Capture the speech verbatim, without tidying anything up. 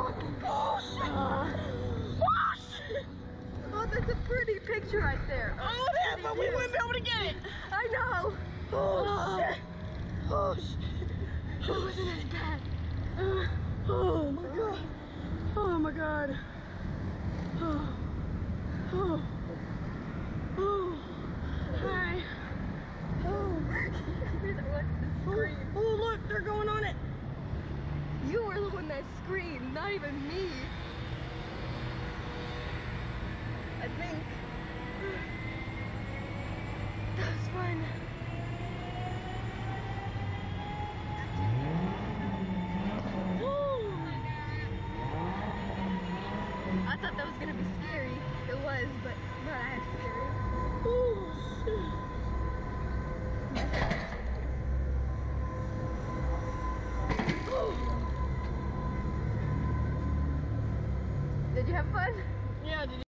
Oh shit! Uh, oh shit! Oh, that's a pretty picture right there. Oh yeah, but we wouldn't be able to get it. I know. Oh, oh shit! Oh shit! That wasn't as bad. Uh, oh my god! Oh my god! Oh, oh, oh! Hi! Oh! You're the one that Oh, screamed. oh look, they're going on it. You were the one that screamed, not even me. I think. That was fun. Woo! I thought that was gonna be scary. It was, but not as scary. Oh shit! Did you have fun? Yeah, did you